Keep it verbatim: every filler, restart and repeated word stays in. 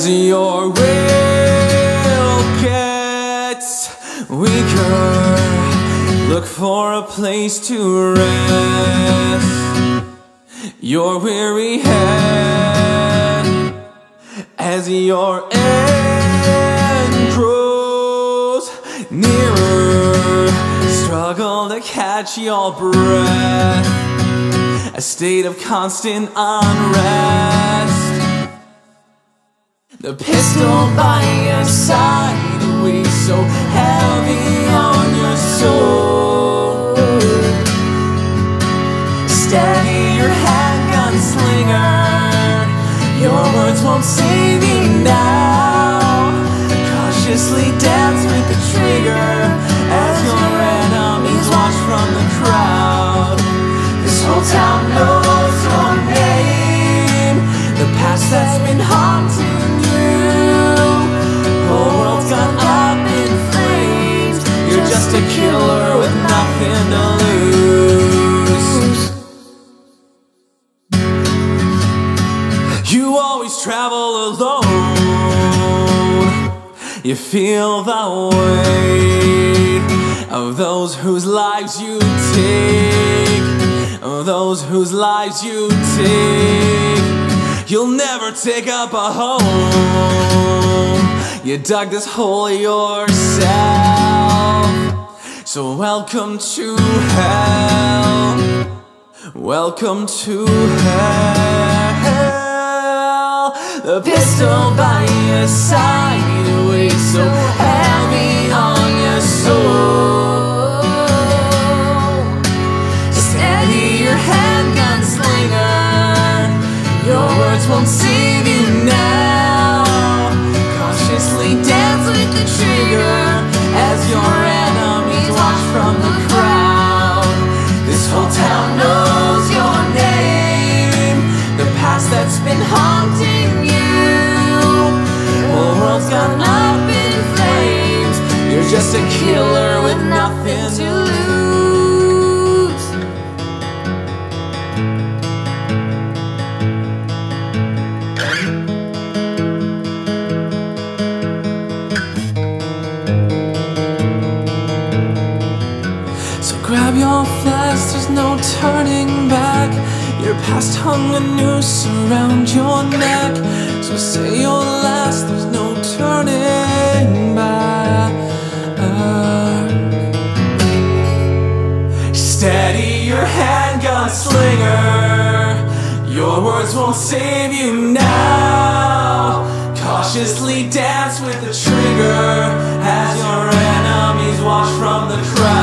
as your will gets weaker. Look for a place to rest your weary head as your end grows nearer. Struggle to catch your breath, a state of constant unrest. The pistol by your side weighs so heavy on your soul. Steady your hand, gunslinger, your words won't save you now. Cautiously dance with the trigger as your enemies watch from the crowd. This whole town knows your name, the past that's been haunting you. Whole world's gone up in flames. You're just a killer with nothing to lose. You always travel alone. You feel the weight of those whose lives you take, of those whose lives you take. You'll never take up a home. You dug this hole yourself. So welcome to hell. Welcome to hell. The pistol by your side weighs so heavy on your soul. Steady your hand, gunslinger, your words won't save you now. Cautiously dance with the trigger as your enemies watch from the crowd. This whole town knows your name, the past that's been haunting you. Whole world's gone up in flames. You're just a killer with nothing to lose. Grab your flask, there's no turning back. Your past hung a noose around your neck. So say your last, there's no turning back. Steady your hand, gunslinger, your words won't save you now. Cautiously dance with the trigger as your enemies watch from the crowd.